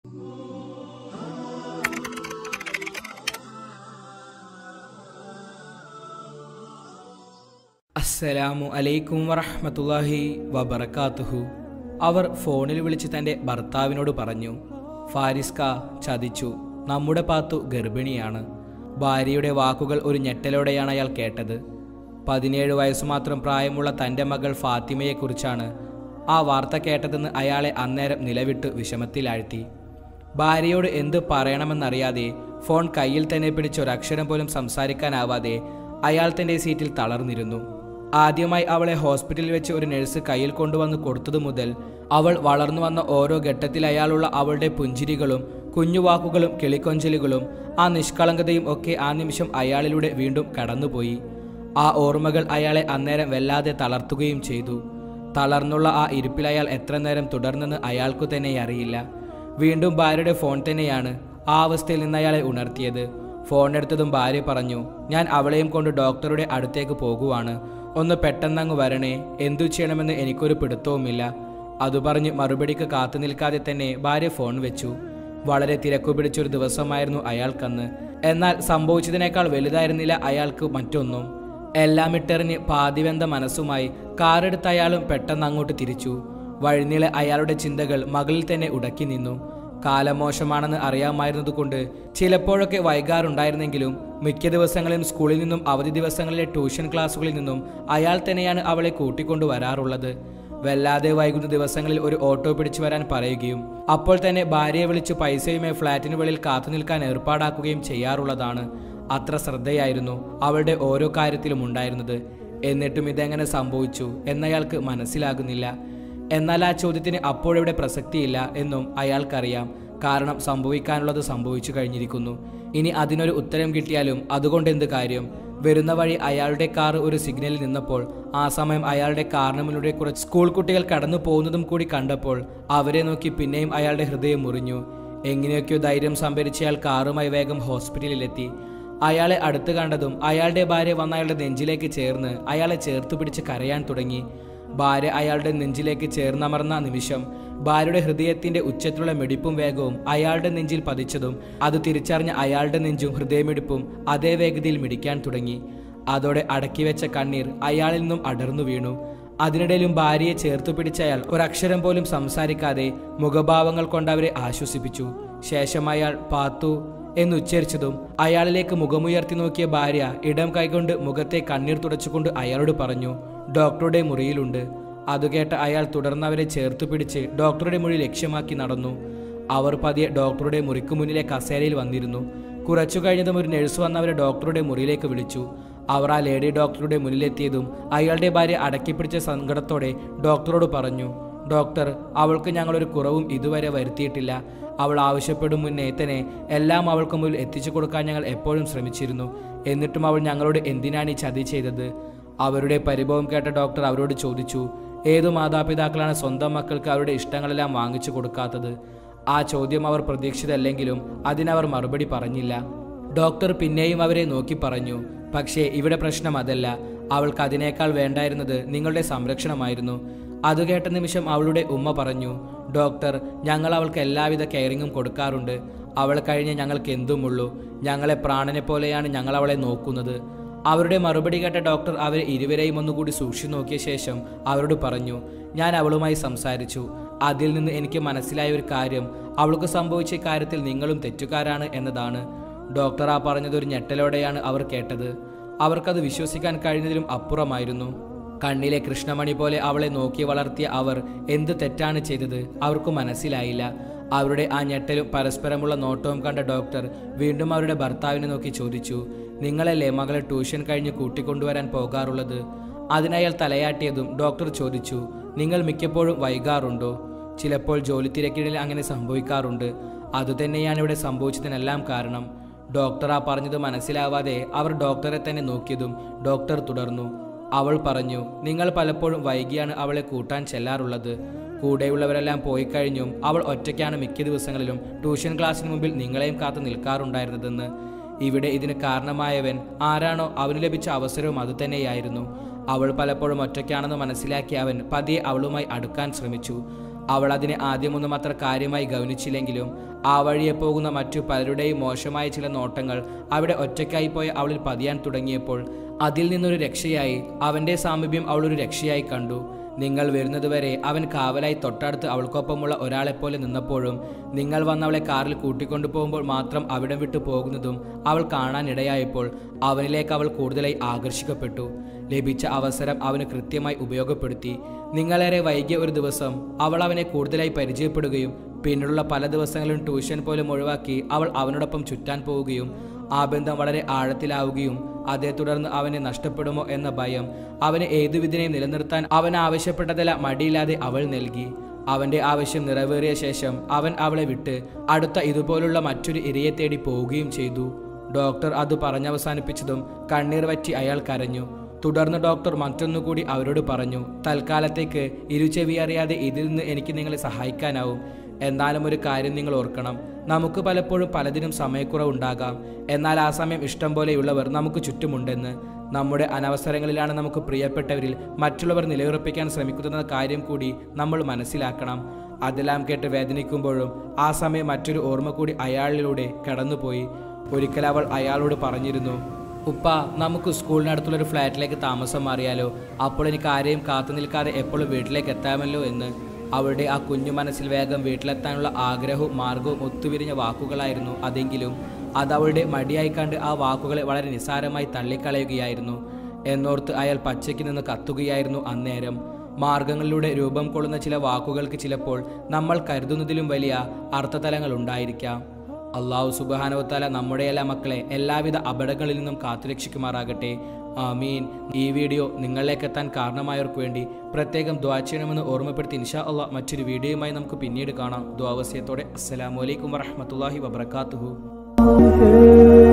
അസ്സലാമു അലൈക്കും വറഹ്മത്തുള്ളാഹി വബറകാതുഹു. അവർ ഫോണിൽ വിളിച്ച് തൻ്റെ ഭർത്താവിനോട് പറഞ്ഞു, ഫാരിസ്ക ചതിച്ചു, നമ്മുടെ പാത്തു ഗർഭിണിയാണ്. ഭാര്യയുടെ വാക്കുകൾ ഒരു ഞെട്ടലോടെയാണ് അയാൾ കേട്ടത്. 17 വയസ്സ് മാത്രം പ്രായമുള്ള തൻ്റെ മകൾ ഫാത്തിമയെക്കുറിച്ചാണ് ആ വാർത്ത കേട്ടതെന്ന് അയാളെ അന്നേരം നിലവിട്ട് വിഷമത്തിലാഴ്ത്തി. ഭാര്യയോട് എന്ത് പറയണമെന്നറിയാതെ ഫോൺ കയ്യിൽ തന്നെ പിടിച്ച് ഒരക്ഷരം പോലും സംസാരിക്കാനാവാതെ അയാൾ തൻ്റെ സീറ്റിൽ തളർന്നിരുന്നു. ആദ്യമായി അവളെ ഹോസ്പിറ്റലിൽ വെച്ച് ഒരു നഴ്സ് കയ്യിൽ കൊണ്ടുവന്ന് കൊടുത്തതു മുതൽ അവൾ വളർന്നു വന്ന ഓരോ ഘട്ടത്തിൽ അയാളുള്ള അവളുടെ പുഞ്ചിരികളും കുഞ്ഞുവാക്കുകളും കിളിക്കൊഞ്ചലുകളും ആ നിഷ്കളങ്കതയും ഒക്കെ ആ നിമിഷം അയാളിലൂടെ വീണ്ടും കടന്നുപോയി. ആ ഓർമ്മകൾ അയാളെ അന്നേരം വല്ലാതെ തളർത്തുകയും ചെയ്തു. തളർന്നുള്ള ആ ഇരിപ്പിൽ അയാൾ എത്ര നേരം തുടർന്നെന്ന് അയാൾക്കു തന്നെ അറിയില്ല. വീണ്ടും ഭാര്യയുടെ ഫോൺ തന്നെയാണ് ആ അവസ്ഥയിൽ നിന്ന് അയാളെ ഉണർത്തിയത്. ഫോണെടുത്തതും ഭാര്യ പറഞ്ഞു, ഞാൻ അവളെയും കൊണ്ട് ഡോക്ടറുടെ അടുത്തേക്ക് പോകുവാണ്, ഒന്ന് പെട്ടെന്നങ്ങ് വരണേ, എന്തു ചെയ്യണമെന്ന് എനിക്കൊരു പിടുത്തവുമില്ല. അതു പറഞ്ഞ് മറുപടിക്ക് കാത്തു നിൽക്കാതെ തന്നെ ഭാര്യ ഫോൺ വെച്ചു. വളരെ തിരക്കു പിടിച്ചൊരു ദിവസമായിരുന്നു അയാൾക്കന്ന്. എന്നാൽ സംഭവിച്ചതിനേക്കാൾ വലുതായിരുന്നില്ല അയാൾക്ക് മറ്റൊന്നും. എല്ലാം ഇട്ടെറിഞ്ഞ് പാതിവെന്ത മനസ്സുമായി കാറെടുത്ത് അയാളും പെട്ടെന്ന് അങ്ങോട്ട് തിരിച്ചു. വഴിനീളെ അയാളുടെ ചിന്തകൾ മകളിൽ തന്നെ ഉടക്കി നിന്നു. കാലം മോശമാണെന്ന് അറിയാമായിരുന്നതുകൊണ്ട് ചിലപ്പോഴൊക്കെ വൈകാറുണ്ടായിരുന്നെങ്കിലും മിക്ക ദിവസങ്ങളിലും സ്കൂളിൽ നിന്നും അവധി ദിവസങ്ങളിലെ ട്യൂഷൻ ക്ലാസ്സുകളിൽ നിന്നും അയാൾ തന്നെയാണ് അവളെ കൂട്ടിക്കൊണ്ടു വരാറുള്ളത്. വല്ലാതെ വൈകുന്ന ദിവസങ്ങളിൽ ഒരു ഓട്ടോ പിടിച്ചു വരാൻ പറയുകയും അപ്പോൾ തന്നെ ഭാര്യയെ വിളിച്ച് പൈസയുമായി ഫ്ലാറ്റിന് വെളിയിൽ കാത്തു നിൽക്കാൻ ഏർപ്പാടാക്കുകയും ചെയ്യാറുള്ളതാണ്. അത്ര ശ്രദ്ധയായിരുന്നു അവളുടെ ഓരോ കാര്യത്തിലും ഉണ്ടായിരുന്നത്. എന്നിട്ടും ഇതെങ്ങനെ സംഭവിച്ചു എന്നയാൾക്ക് മനസ്സിലാകുന്നില്ല. എന്നാൽ ആ ചോദ്യത്തിന് അപ്പോഴിവിടെ പ്രസക്തിയില്ല എന്നും അയാൾക്കറിയാം. കാരണം സംഭവിക്കാനുള്ളത് സംഭവിച്ചു കഴിഞ്ഞിരിക്കുന്നു. ഇനി അതിനൊരു ഉത്തരം കിട്ടിയാലും അതുകൊണ്ട് എന്ത് കാര്യം? വരുന്ന വഴി അയാളുടെ കാർ ഒരു സിഗ്നലിൽ നിന്നപ്പോൾ ആ സമയം അയാളുടെ കാറിന് മുന്നിലൂടെ കുറച്ച് സ്കൂൾ കുട്ടികൾ കടന്നു പോകുന്നതും കൂടി കണ്ടപ്പോൾ അവരെ നോക്കി പിന്നെയും അയാളുടെ ഹൃദയം മുറിഞ്ഞു. എങ്ങനെയൊക്കെയോ ധൈര്യം സംഭരിച്ച് അയാൾ കാറുമായി വേഗം ഹോസ്പിറ്റലിലെത്തി. അയാളെ അടുത്ത് കണ്ടതും അയാളുടെ ഭാര്യ വന്ന അയാളുടെ നെഞ്ചിലേക്ക് ചേർന്ന് അയാളെ ചേർത്ത് പിടിച്ച് കരയാൻ തുടങ്ങി. ഭാര്യ അയാളുടെ നെഞ്ചിലേക്ക് ചേർന്നമർന്ന നിമിഷം ഭാര്യയുടെ ഹൃദയത്തിന്റെ ഉച്ചത്തിലുള്ള മിടിപ്പും വേഗവും അയാളുടെ നെഞ്ചിൽ പതിച്ചതും അത് തിരിച്ചറിഞ്ഞ അയാളുടെ നെഞ്ചും ഹൃദയമിടിപ്പും അതേ വേഗതയിൽ മിടിക്കാൻ തുടങ്ങി. അതോടെ അടക്കിവെച്ച കണ്ണീർ അയാളിൽ നിന്നും അടർന്നു വീണു. അതിനിടയിലും ഭാര്യയെ ചേർത്തു പിടിച്ച അയാൾ ഒരക്ഷരം പോലും സംസാരിക്കാതെ മുഖഭാവങ്ങൾ കൊണ്ട് അവരെ ആശ്വസിപ്പിച്ചു. ശേഷം അയാൾ പാത്തു എന്നുച്ചരിച്ചതും അയാളിലേക്ക് മുഖമുയർത്തി നോക്കിയ ഭാര്യ ഇടം കൈകൊണ്ട് മുഖത്തെ കണ്ണീർ തുടച്ചുകൊണ്ട് അയാളോട് പറഞ്ഞു, ഡോക്ടറുടെ മുറിയിലുണ്ട്. അതുകേട്ട അയാൾ തുടർന്നവരെ ചേർത്തു പിടിച്ച് ഡോക്ടറുടെ മുറി ലക്ഷ്യമാക്കി നടന്നു. അവർ പതിയെ ഡോക്ടറുടെ മുറിക്ക് മുന്നിലെ കസേരയിൽ വന്നിരുന്നു. കുറച്ചു കഴിഞ്ഞതും ഒരു നഴ്സ് വന്നവരെ ഡോക്ടറുടെ മുറിയിലേക്ക് വിളിച്ചു. അവർ ആ ലേഡി ഡോക്ടറുടെ മുന്നിലെത്തിയതും അയാളുടെ ഭാര്യ അടക്കിപ്പിടിച്ച സങ്കടത്തോടെ ഡോക്ടറോട് പറഞ്ഞു, ഡോക്ടർ, അവൾക്ക് ഞങ്ങളൊരു കുറവും ഇതുവരെ വരുത്തിയിട്ടില്ല. അവൾ ആവശ്യപ്പെടും മുന്നേ തന്നെ എല്ലാം അവൾക്ക് മുന്നിൽ എത്തിച്ചു കൊടുക്കാൻ ഞങ്ങൾ എപ്പോഴും ശ്രമിച്ചിരുന്നു. എന്നിട്ടും അവൾ ഞങ്ങളോട് എന്തിനാണ് ഈ ചതി ചെയ്തത്? അവരുടെ പരിഭവം കേട്ട ഡോക്ടർ അവരോട് ചോദിച്ചു, ഏതു മാതാപിതാക്കളാണ് സ്വന്തം മക്കൾക്ക് അവരുടെ ഇഷ്ടങ്ങളെല്ലാം വാങ്ങിച്ചു കൊടുക്കാത്തത്? ആ ചോദ്യം അവർ പ്രതീക്ഷിതല്ലെങ്കിലും അതിനവർ മറുപടി പറഞ്ഞില്ല. ഡോക്ടർ പിന്നെയും അവരെ നോക്കി പറഞ്ഞു, പക്ഷേ ഇവിടെ പ്രശ്നം അതല്ല. അവൾക്ക് അതിനേക്കാൾ വേണ്ടായിരുന്നത് നിങ്ങളുടെ സംരക്ഷണമായിരുന്നു. അത് കേട്ട നിമിഷം അവളുടെ ഉമ്മ പറഞ്ഞു, ഡോക്ടർ, ഞങ്ങൾ അവൾക്ക് എല്ലാവിധ കെയറിങ്ങും കൊടുക്കാറുണ്ട്. അവൾ കഴിഞ്ഞ് ഞങ്ങൾക്ക് എന്തുമുള്ളൂ. ഞങ്ങളെ പ്രാണനെ പോലെയാണ് ഞങ്ങൾ അവളെ നോക്കുന്നത്. അവരുടെ മറുപടി കേട്ട ഡോക്ടർ അവരെ ഇരുവരെയും ഒന്നുകൂടി സൂക്ഷിച്ചു നോക്കിയ ശേഷം അവരോട് പറഞ്ഞു, ഞാൻ അവളുമായി സംസാരിച്ചു. അതിൽ നിന്ന് എനിക്ക് മനസ്സിലായ ഒരു കാര്യം, അവൾക്ക് സംഭവിച്ച കാര്യത്തിൽ നിങ്ങളും തെറ്റുകാരാണ് എന്നതാണ്. ഡോക്ടർ ആ പറഞ്ഞതൊരു ഞെട്ടലോടെയാണ് അവർ കേട്ടത്. അവർക്കത് വിശ്വസിക്കാൻ കഴിഞ്ഞതിലും അപ്പുറമായിരുന്നു. കണ്ണിലെ കൃഷ്ണമണി പോലെ അവളെ നോക്കി വളർത്തിയ അവർ എന്ത് തെറ്റാണ് ചെയ്തത് അവർക്ക് മനസ്സിലായില്ല. അവരുടെ ആ ഞെട്ടലും പരസ്പരമുള്ള നോട്ടവും കണ്ട ഡോക്ടർ വീണ്ടും അവരുടെ ഭർത്താവിനെ നോക്കി ചോദിച്ചു, നിങ്ങളല്ലേ മകളെ ട്യൂഷൻ കഴിഞ്ഞ് കൂട്ടിക്കൊണ്ടുവരാൻ പോകാറുള്ളത്? അതിനയാൾ തലയാട്ടിയതും ഡോക്ടർ ചോദിച്ചു, നിങ്ങൾ മിക്കപ്പോഴും വൈകാറുണ്ടോ? ചിലപ്പോൾ ജോലി തിരക്കിനിടയിൽ അങ്ങനെ സംഭവിക്കാറുണ്ട്. അതുതന്നെയാണ് ഇവിടെ സംഭവിച്ചതിനെല്ലാം കാരണം. ഡോക്ടർ ആ പറഞ്ഞത് മനസ്സിലാവാതെ അവർ ഡോക്ടറെ തന്നെ നോക്കിയതും ഡോക്ടർ തുടർന്നു, അവൾ പറഞ്ഞു, നിങ്ങൾ പലപ്പോഴും വൈകിയാണ് അവളെ കൂട്ടാൻ ചെല്ലാറുള്ളത്. കൂടെയുള്ളവരെല്ലാം പോയി കഴിഞ്ഞും അവൾ ഒറ്റയ്ക്കാണ് മിക്ക ദിവസങ്ങളിലും ട്യൂഷൻ ക്ലാസ്സിന് മുമ്പിൽ നിങ്ങളെയും കാത്തു നിൽക്കാറുണ്ടായിരുന്നതെന്ന്. ഇവിടെ ഇതിന് കാരണമായവൻ ആരാണോ അവന് ലഭിച്ച അവസരവും അതുതന്നെയായിരുന്നു. അവൾ പലപ്പോഴും ഒറ്റയ്ക്കാണെന്ന് മനസ്സിലാക്കിയ അവൻ പതിയെ അവളുമായി അടുക്കാൻ ശ്രമിച്ചു. അവൾ അതിനെ ആദ്യമൊന്നും അത്ര കാര്യമായി ഗൗനിച്ചില്ലെങ്കിലും ആ വഴിയെ പോകുന്ന മറ്റു പലരുടെയും മോശമായ ചില നോട്ടങ്ങൾ അവിടെ ഒറ്റയ്ക്കായി പോയ അവളിൽ പതിയാൻ തുടങ്ങിയപ്പോൾ അതിൽ നിന്നൊരു രക്ഷയായി അവൻ്റെ സാമീപ്യം അവളൊരു രക്ഷയായി കണ്ടു. നിങ്ങൾ വരുന്നതുവരെ അവൻ കാവലായി തൊട്ടടുത്ത് അവൾക്കൊപ്പമുള്ള ഒരാളെപ്പോലെ നിന്നപ്പോഴും നിങ്ങൾ വന്നവളെ കാറിൽ കൂട്ടിക്കൊണ്ടു പോകുമ്പോൾ മാത്രം അവിടം വിട്ടു പോകുന്നതും അവൾ കാണാനിടയായപ്പോൾ അവനിലേക്ക് അവൾ കൂടുതലായി ആകർഷിക്കപ്പെട്ടു. ലഭിച്ച അവസരം അവന് കൃത്യമായി ഉപയോഗപ്പെടുത്തി. നിങ്ങളേറെ വൈകിയ ഒരു ദിവസം അവൾ അവനെ കൂടുതലായി പരിചയപ്പെടുകയും പിന്നീടുള്ള പല ദിവസങ്ങളിലും ട്യൂഷൻ പോലും ഒഴിവാക്കി അവൾ അവനോടൊപ്പം ചുറ്റാൻ പോവുകയും ആ ബന്ധം വളരെ ആഴത്തിലാവുകയും അതേ തുടർന്ന് അവനെ നഷ്ടപ്പെടുമോ എന്ന ഭയം അവനെ ഏതുവിധനെയും നിലനിർത്താൻ അവൻ ആവശ്യപ്പെട്ടതെല്ലാം മടിയില്ലാതെ അവൾ നൽകി. അവൻ്റെ ആവശ്യം നിറവേറിയ ശേഷം അവൻ അവളെ വിട്ട് അടുത്ത ഇതുപോലുള്ള മറ്റൊരു ഇരയെ തേടി പോവുകയും ചെയ്തു. ഡോക്ടർ അത് പറഞ്ഞവസാനിപ്പിച്ചതും കണ്ണീർ വറ്റി അയാൾ കരഞ്ഞു. തുടർന്ന് ഡോക്ടർ മറ്റൊന്നുകൂടി അവരോട് പറഞ്ഞു, തൽക്കാലത്തേക്ക് ഇരുചെവി അറിയാതെ ഇതിൽ നിന്ന് എനിക്ക് നിങ്ങളെ സഹായിക്കാനാവും. എന്നാലും ഒരു കാര്യം നിങ്ങൾ ഓർക്കണം, നമുക്ക് പലപ്പോഴും പലതിനും സമയക്കുറവുണ്ടാകാം. എന്നാൽ ആ സമയം ഇഷ്ടം പോലെയുള്ളവർ നമുക്ക് ചുറ്റുമുണ്ടെന്ന്. നമ്മുടെ അനവസരങ്ങളിലാണ് നമുക്ക് പ്രിയപ്പെട്ടവരിൽ മറ്റുള്ളവർ നിലയുറപ്പിക്കാൻ ശ്രമിക്കുന്ന കാര്യം കൂടി നമ്മൾ മനസ്സിലാക്കണം. അതെല്ലാം കേട്ട് വേദനിക്കുമ്പോഴും ആ സമയം മറ്റൊരു ഓർമ്മ കൂടി അയാളിലൂടെ കടന്നുപോയി. ഒരിക്കൽ അവൾ അയാളോട് പറഞ്ഞിരുന്നു, ഉപ്പ, നമുക്ക് സ്കൂളിനടുത്തുള്ളൊരു ഫ്ലാറ്റിലേക്ക് താമസം മാറിയാലോ? അപ്പോൾ എനിക്ക് ആരെയും കാത്തു നിൽക്കാതെ എപ്പോഴും വീട്ടിലേക്ക് എത്താമല്ലോ എന്ന്. അവളുടെ ആ കുഞ്ഞു മനസ്സിൽ വേഗം വീട്ടിലെത്താനുള്ള ആഗ്രഹവും മാർഗവും ഒത്തുവിരിഞ്ഞ വാക്കുകളായിരുന്നു അതെങ്കിലും അതവളുടെ മടിയായി കണ്ട് ആ വാക്കുകളെ വളരെ നിസ്സാരമായി തള്ളിക്കളയുകയായിരുന്നു. എന്നോർത്ത് അയാൾ പച്ചയ്ക്ക് നിന്ന് കത്തുകയായിരുന്നു അന്നേരം. മാർഗങ്ങളിലൂടെ രൂപം കൊള്ളുന്ന ചില വാക്കുകൾക്ക് ചിലപ്പോൾ നമ്മൾ കരുതുന്നതിലും വലിയ അർത്ഥതലങ്ങൾ ഉണ്ടായിരിക്കാം. അള്ളാഹു സുബ്ഹാനഹു വ തആല നമ്മുടെ എല്ലാ മക്കളെ എല്ലാവിധ അപകടങ്ങളിൽ നിന്നും കാത്തുരക്ഷിക്കുമാറാകട്ടെ. ആമീൻ. ഈ വീഡിയോ നിങ്ങളിലേക്ക് എത്താൻ കാരണമായവർക്ക് വേണ്ടി പ്രത്യേകം ദുആ ചെയ്യണമെന്ന് ഓർമ്മപ്പെടുത്തി ഇൻഷാ അള്ളാഹ് മറ്റൊരു വീഡിയോയുമായി നമുക്ക് പിന്നീട് കാണാം. ദുആ വസിയത്തോടെ. അസ്സലാമു അലൈക്കും വറഹ്മത്തുള്ളാഹി വബറകാതുഹു.